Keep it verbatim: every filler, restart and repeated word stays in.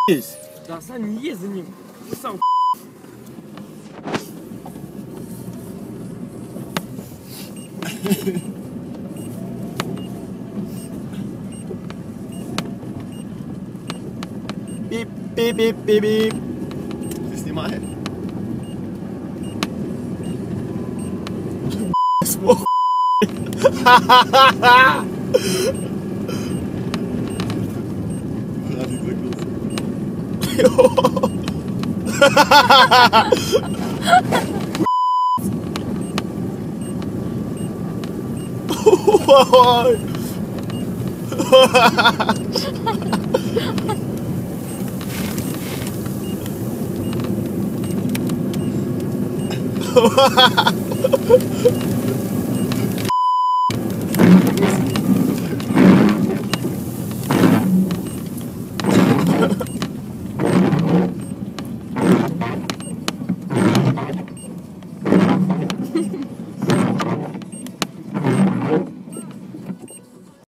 есть. Да, Саня, не езь за ним. Ты сам. Бип-бип-бип-бип. Ты снимаешь? Смог. Радик закрылся. Ой. Ha ha ha!